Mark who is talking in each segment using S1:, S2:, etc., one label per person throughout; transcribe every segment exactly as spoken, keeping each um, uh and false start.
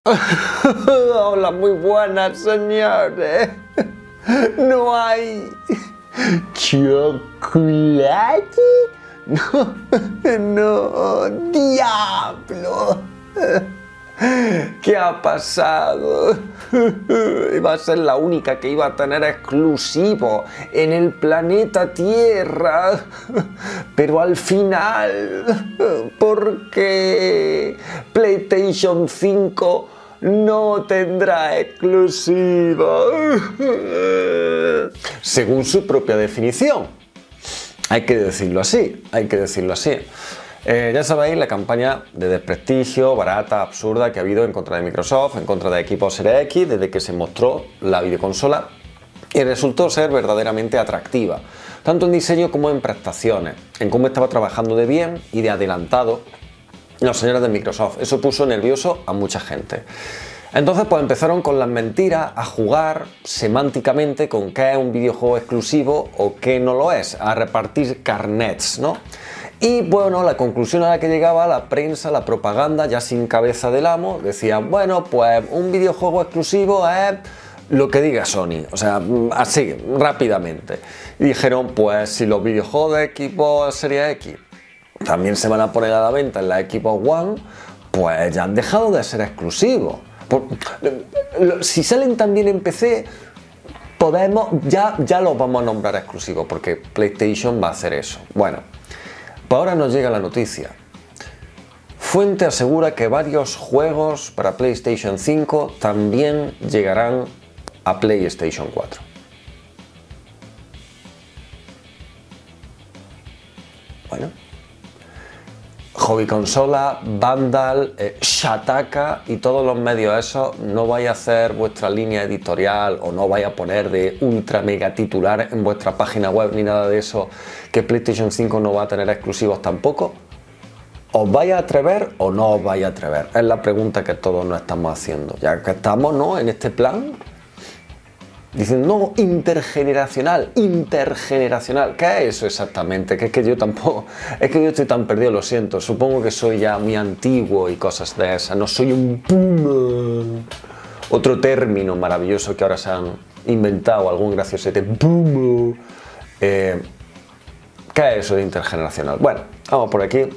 S1: Hola, muy buenas, señores. No hay chocolate. No, no, diablo. ¿Qué ha pasado? Iba a ser la única que iba a tener exclusivo en el planeta Tierra. Pero al final, ¿por qué PlayStation cinco no tendrá exclusivo? Según su propia definición. Hay que decirlo así, hay que decirlo así. Eh, ya sabéis la campaña de desprestigio, barata, absurda que ha habido en contra de Microsoft, en contra de Xbox Series X, desde que se mostró la videoconsola y resultó ser verdaderamente atractiva, tanto en diseño como en prestaciones, en cómo estaba trabajando de bien y de adelantado los señores de Microsoft. Eso puso nervioso a mucha gente. Entonces pues empezaron con las mentiras a jugar semánticamente con qué es un videojuego exclusivo o qué no lo es, a repartir carnets, ¿no? Y bueno, la conclusión a la que llegaba la prensa, la propaganda, ya sin cabeza del amo, decía, bueno, pues un videojuego exclusivo es lo que diga Sony, o sea, así, rápidamente. Y dijeron, pues si los videojuegos de Xbox Series X también se van a poner a la venta en la Xbox One, pues ya han dejado de ser exclusivos. Si salen también en P C, podemos, ya, ya los vamos a nombrar exclusivos, porque PlayStation va a hacer eso. Bueno, pues ahora nos llega la noticia. Fuente asegura que varios juegos para PlayStation cinco también llegarán a PlayStation cuatro. Bueno. Hobby Consola, Vandal, eh, Shataka y todos los medios esos, no vais a hacer vuestra línea editorial o no vais a poner de ultra mega titular en vuestra página web ni nada de eso, que PlayStation cinco no va a tener exclusivos tampoco. ¿Os vais a atrever o no os vais a atrever? Es la pregunta que todos nos estamos haciendo, ya que estamos, ¿no?, en este plan. Dicen, no, intergeneracional, intergeneracional. ¿Qué es eso exactamente? Que es que yo tampoco, es que yo estoy tan perdido, lo siento. Supongo que soy ya muy antiguo y cosas de esas. No soy un boomer. Otro término maravilloso que ahora se han inventado, algún graciosete. Boomer. Eh, ¿Qué es eso de intergeneracional? Bueno, vamos por aquí.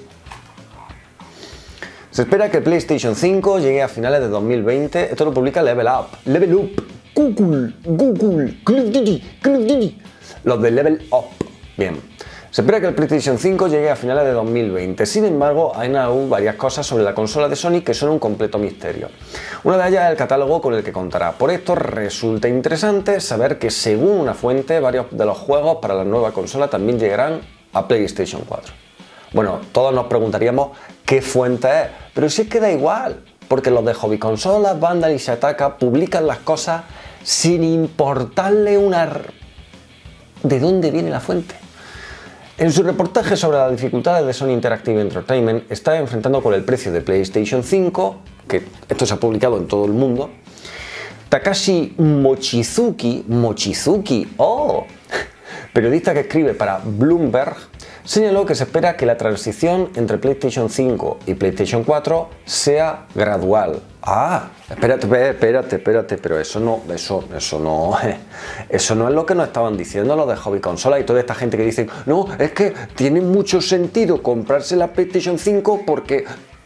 S1: Se espera que PlayStation cinco llegue a finales de dos mil veinte. Esto lo publica Level Up. Level Up. Google, Google, Call of Duty, Call of Duty. Los de Level Up. Bien. Se espera que el PlayStation cinco llegue a finales de dos mil veinte. Sin embargo, hay aún varias cosas sobre la consola de Sony que son un completo misterio. Una de ellas es el catálogo con el que contará. Por esto resulta interesante saber que, según una fuente, varios de los juegos para la nueva consola también llegarán a PlayStation cuatro. Bueno, todos nos preguntaríamos qué fuente es, pero si es que da igual, porque los de Hobby Consolas, Vandal y Shataka publican las cosas sin importarle una... ¿de dónde viene la fuente? En su reportaje sobre las dificultades de Sony Interactive Entertainment está enfrentando con el precio de PlayStation cinco, que esto se ha publicado en todo el mundo, Takashi Mochizuki, Mochizuki, oh, periodista que escribe para Bloomberg, señaló que se espera que la transición entre PlayStation cinco y PlayStation cuatro sea gradual. Ah, espérate, espérate, espérate, pero eso no, eso, eso no, eso no es lo que nos estaban diciendo los de Hobby Consola y toda esta gente que dicen, no, es que tiene mucho sentido comprarse la PlayStation cinco porque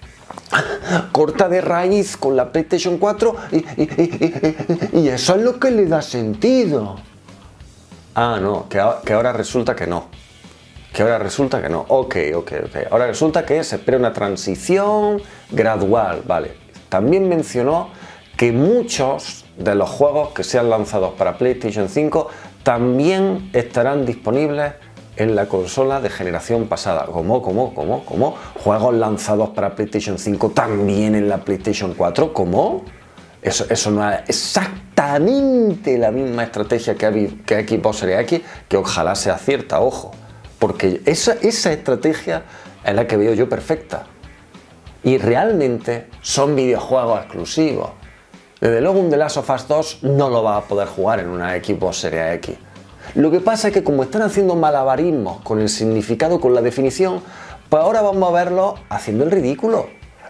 S1: corta de raíz con la PlayStation cuatro y, y, y, y, y eso es lo que le da sentido. Ah, no, que, que ahora resulta que no. Que ahora resulta que no. Ok, ok, ok. Ahora resulta que se espera una transición gradual, vale. También mencionó que muchos de los juegos que sean lanzados para PlayStation cinco también estarán disponibles en la consola de generación pasada. ¿Cómo, cómo, cómo, cómo? ¿Juegos lanzados para PlayStation cinco también en la PlayStation cuatro? ¿Cómo? Eso, eso no es exactamente la misma estrategia que, hay, que Xbox Series X, que ojalá sea cierta, ojo. Porque esa, esa estrategia es la que veo yo perfecta. Y realmente son videojuegos exclusivos. Desde luego un The Last of Us dos no lo va a poder jugar en una Xbox Series X. Lo que pasa es que como están haciendo malabarismos con el significado, con la definición, pues ahora vamos a verlo haciendo el ridículo.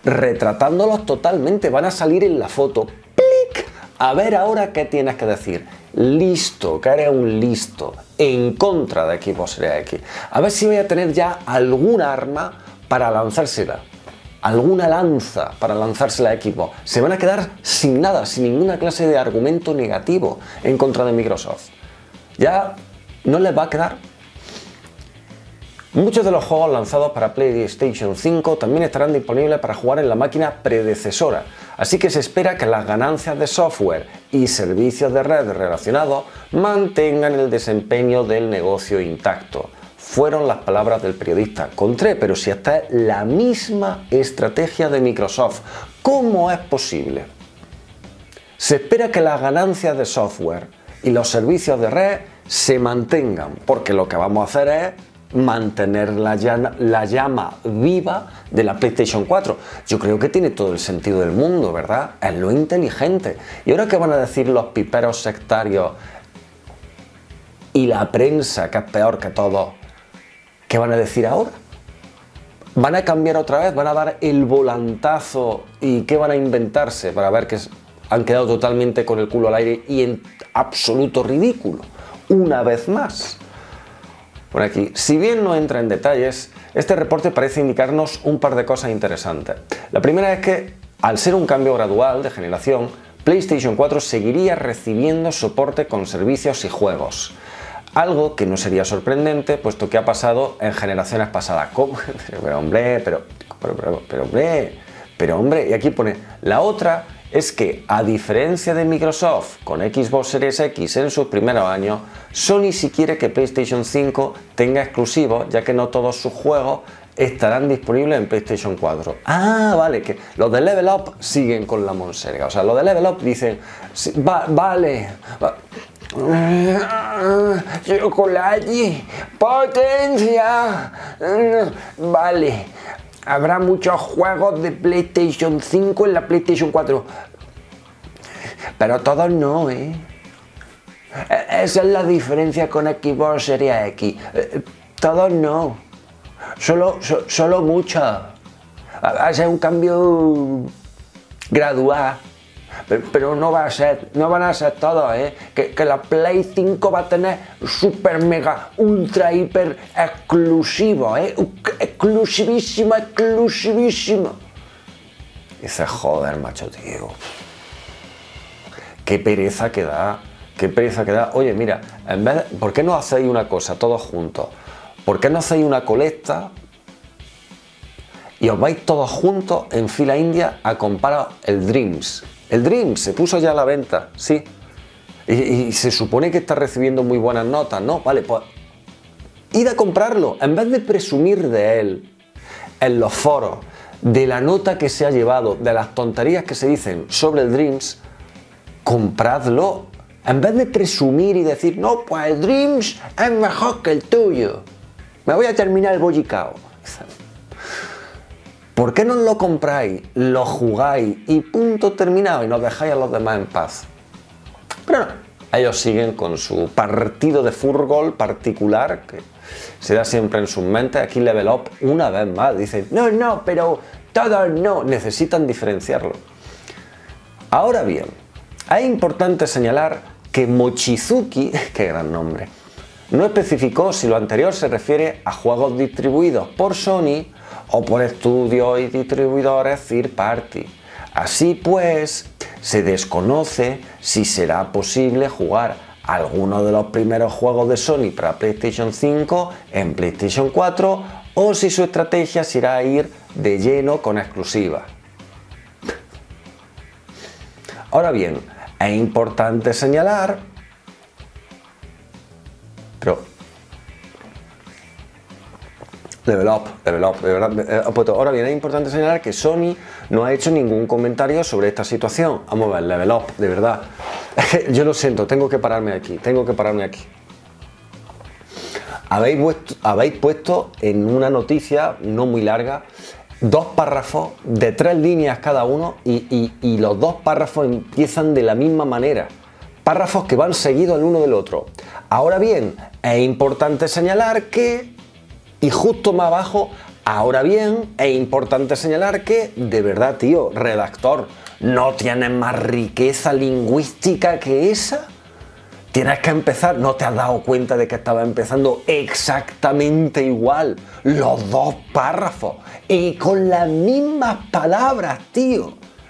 S1: retratándolos totalmente, van a salir en la foto. ¡Plic! A ver ahora qué tienes que decir. Listo, que eres un listo, en contra de Xbox Series X. A ver si voy a tener ya alguna arma para lanzársela. Alguna lanza para lanzársela a Xbox. Se van a quedar sin nada, sin ninguna clase de argumento negativo en contra de Microsoft. Ya no les va a quedar. Muchos de los juegos lanzados para PlayStation cinco también estarán disponibles para jugar en la máquina predecesora, así que se espera que las ganancias de software y servicios de red relacionados mantengan el desempeño del negocio intacto. Fueron las palabras del periodista. Contré, pero si esta es la misma estrategia de Microsoft, ¿cómo es posible? Se espera que las ganancias de software y los servicios de red se mantengan, porque lo que vamos a hacer es mantener la llama, la llama viva de la PlayStation cuatro. Yo creo que tiene todo el sentido del mundo, ¿verdad? Es lo inteligente. ¿Y ahora qué van a decir los piperos sectarios y la prensa, que es peor que todo? ¿Qué van a decir ahora? ¿Van a cambiar otra vez? ¿Van a dar el volantazo? ¿Y qué van a inventarse para ver que han quedado totalmente con el culo al aire y en absoluto ridículo? Una vez más. Por aquí, si bien no entra en detalles, este reporte parece indicarnos un par de cosas interesantes. La primera es que, al ser un cambio gradual de generación, PlayStation cuatro seguiría recibiendo soporte con servicios y juegos. Algo que no sería sorprendente, puesto que ha pasado en generaciones pasadas. ¿Cómo? Pero, pero hombre, pero, pero, pero, pero hombre, pero hombre, y aquí pone, la otra es que, a diferencia de Microsoft con Xbox Series X en sus primeros años, Sony sí quiere que PlayStation cinco tenga exclusivos, ya que no todos sus juegos estarán disponibles en PlayStation cuatro. Ah, vale, que los de Level Up siguen con la monserga. O sea, los de Level Up dicen, va, vale, va, chocolate, potencia, vale. Habrá muchos juegos de PlayStation cinco en la PlayStation cuatro. Pero todos no, ¿eh? Esa es la diferencia con Xbox Series X. Todos no. Solo, so, solo muchos. Va a ser un cambio gradual. Pero, pero no va a ser, no van a ser todos, ¿eh? Que, que la Play cinco va a tener super mega ultra hiper exclusivo, ¿eh? Exclusivísimo, exclusivísimo. Dice, joder, macho, tío. Qué pereza que da, qué pereza que da. Oye, mira, en vez de, ¿por qué no hacéis una cosa todos juntos? ¿Por qué no hacéis una colecta y os vais todos juntos en fila india a comprar el Dreams? El Dreams se puso ya a la venta, sí. Y, y se supone que está recibiendo muy buenas notas, ¿no? Vale, pues id a comprarlo. En vez de presumir de él en los foros, de la nota que se ha llevado, de las tonterías que se dicen sobre el Dreams, compradlo. En vez de presumir y decir, no, pues el Dreams es mejor que el tuyo. Me voy a terminar el bollicao. ¿Por qué no lo compráis, lo jugáis y punto terminado y nos dejáis a los demás en paz? Pero no, ellos siguen con su partido de fútbol particular que se da siempre en sus mentes. Aquí Level Up una vez más dicen, no, no, pero todos no, necesitan diferenciarlo. Ahora bien, es importante señalar que Mochizuki, qué gran nombre, no especificó si lo anterior se refiere a juegos distribuidos por Sony o por estudios y distribuidores third party. Así pues, se desconoce si será posible jugar alguno de los primeros juegos de Sony para PlayStation cinco en PlayStation cuatro o si su estrategia será ir de lleno con exclusivas. Ahora bien, es importante señalar, pero Level Up, Level Up, de verdad. Ahora bien, es importante señalar que Sony no ha hecho ningún comentario sobre esta situación. Vamos a ver, Level Up, de verdad. Yo lo siento, tengo que pararme aquí, tengo que pararme aquí. Habéis puesto, habéis puesto en una noticia no muy larga dos párrafos de tres líneas cada uno y, y, y los dos párrafos empiezan de la misma manera. Párrafos que van seguidos el uno del otro. Ahora bien, es importante señalar que, y justo más abajo, Ahora bien, es importante señalar que, de verdad, tío, redactor, ¿no tienes más riqueza lingüística que esa? Tienes que empezar, ¿no te has dado cuenta de que estaba empezando exactamente igual los dos párrafos y con las mismas palabras, tío?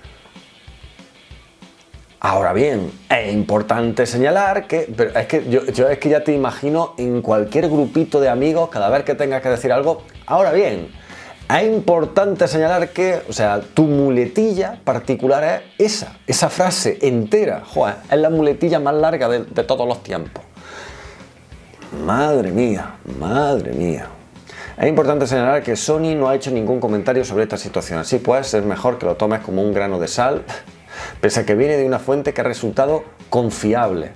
S1: Ahora bien, es importante señalar que, pero es que yo, yo es que ya te imagino en cualquier grupito de amigos, cada vez que tengas que decir algo, ahora bien, es importante señalar que, o sea, tu muletilla particular es esa, esa frase entera, joder, es la muletilla más larga de, de todos los tiempos. Madre mía, madre mía. Es importante señalar que Sony no ha hecho ningún comentario sobre esta situación, así pues es mejor que lo tomes como un grano de sal, pese a que viene de una fuente que ha resultado confiable.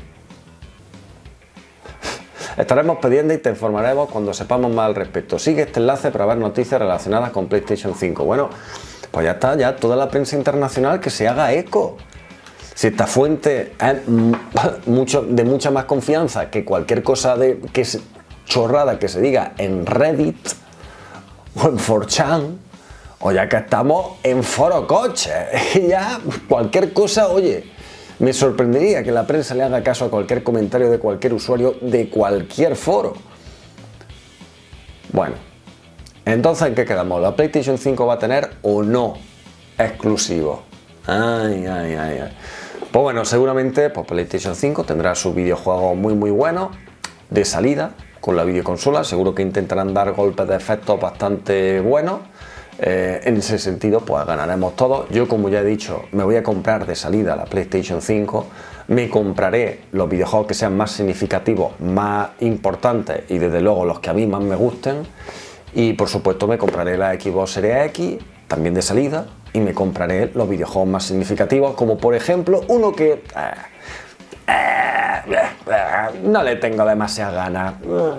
S1: Estaremos pendientes y te informaremos cuando sepamos más al respecto. Sigue este enlace para ver noticias relacionadas con PlayStation cinco. Bueno, pues ya está, ya toda la prensa internacional que se haga eco. Si esta fuente es mucho, de mucha más confianza que cualquier cosa de que es chorrada que se diga en Reddit o en cuatro chan, o ya que estamos en Foro Coche, ya cualquier cosa, oye, me sorprendería que la prensa le haga caso a cualquier comentario de cualquier usuario de cualquier foro. Bueno, entonces ¿en qué quedamos? ¿La PlayStation cinco va a tener o no exclusivo? Ay, ay, ay, ay. Pues bueno, seguramente pues PlayStation cinco tendrá su videojuego muy muy bueno de salida con la videoconsola. Seguro que intentarán dar golpes de efectos bastante buenos. Eh, en ese sentido, pues ganaremos todos. Yo, como ya he dicho, me voy a comprar de salida la PlayStation cinco. Me compraré los videojuegos que sean más significativos, más importantes y desde luego los que a mí más me gusten. Y por supuesto me compraré la Xbox Series X, también de salida. Y me compraré los videojuegos más significativos, como por ejemplo uno que... Eh, eh, eh, no le tengo demasiadas ganas.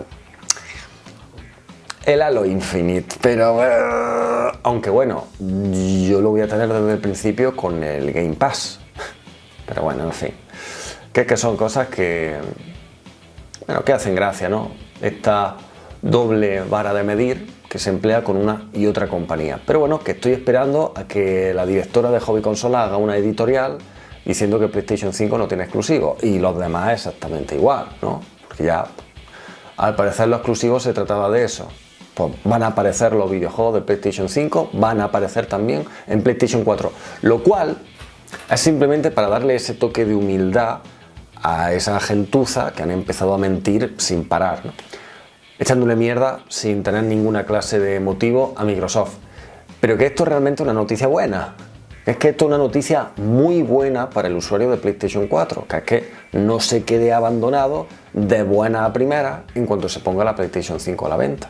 S1: El Halo Infinite, pero uh, aunque bueno, yo lo voy a tener desde el principio con el Game Pass, pero bueno, en fin, que es que son cosas que, bueno, que hacen gracia, ¿no? Esta doble vara de medir que se emplea con una y otra compañía, pero bueno, que estoy esperando a que la directora de Hobby Consola haga una editorial diciendo que PlayStation cinco no tiene exclusivo y los demás exactamente igual, ¿no? Porque ya, al parecer lo exclusivo se trataba de eso. Pues van a aparecer los videojuegos de PlayStation cinco, van a aparecer también en PlayStation cuatro, lo cual es simplemente para darle ese toque de humildad a esa gentuza que han empezado a mentir sin parar, ¿no? Echándole mierda sin tener ninguna clase de motivo a Microsoft. Pero que esto es realmente una noticia buena, es que esto es una noticia muy buena para el usuario de PlayStation cuatro, que es que no se quede abandonado de buena a primera en cuanto se ponga la PlayStation cinco a la venta.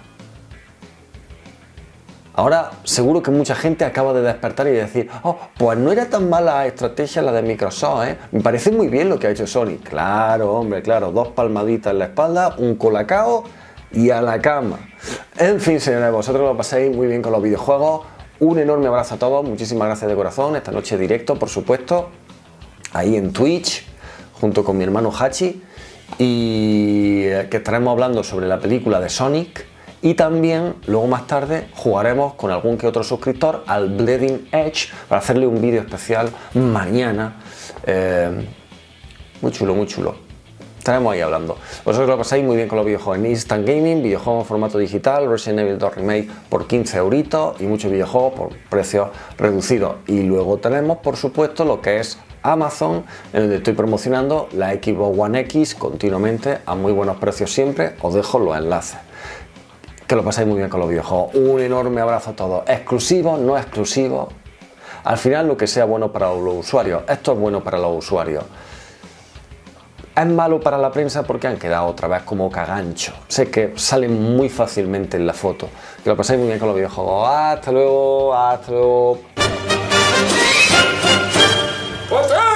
S1: Ahora seguro que mucha gente acaba de despertar y decir, oh, pues no era tan mala estrategia la de Microsoft, ¿eh? Me parece muy bien lo que ha hecho Sony. Claro, hombre, claro, dos palmaditas en la espalda, un colacao y a la cama. En fin, señores, vosotros lo paséis muy bien con los videojuegos. Un enorme abrazo a todos, muchísimas gracias de corazón. Esta noche directo, por supuesto, ahí en Twitch, junto con mi hermano Hachi, y que estaremos hablando sobre la película de Sonic. Y también, luego más tarde, jugaremos con algún que otro suscriptor al Bleeding Edge para hacerle un vídeo especial mañana. Eh, muy chulo, muy chulo. Estaremos ahí hablando. Vosotros lo pasáis muy bien con los videojuegos en Instant Gaming, videojuegos en formato digital, Resident Evil dos Remake por quince euritos y muchos videojuegos por precios reducidos. Y luego tenemos, por supuesto, lo que es Amazon, en donde estoy promocionando la Xbox One X continuamente a muy buenos precios siempre. Os dejo los enlaces. Que lo pasáis muy bien con los videojuegos. Un enorme abrazo a todos. Exclusivos, no exclusivos. Al final lo que sea bueno para los usuarios. Esto es bueno para los usuarios. Es malo para la prensa porque han quedado otra vez como cagancho. Sé que salen muy fácilmente en la foto. Que lo pasáis muy bien con los videojuegos. Hasta luego, hasta luego.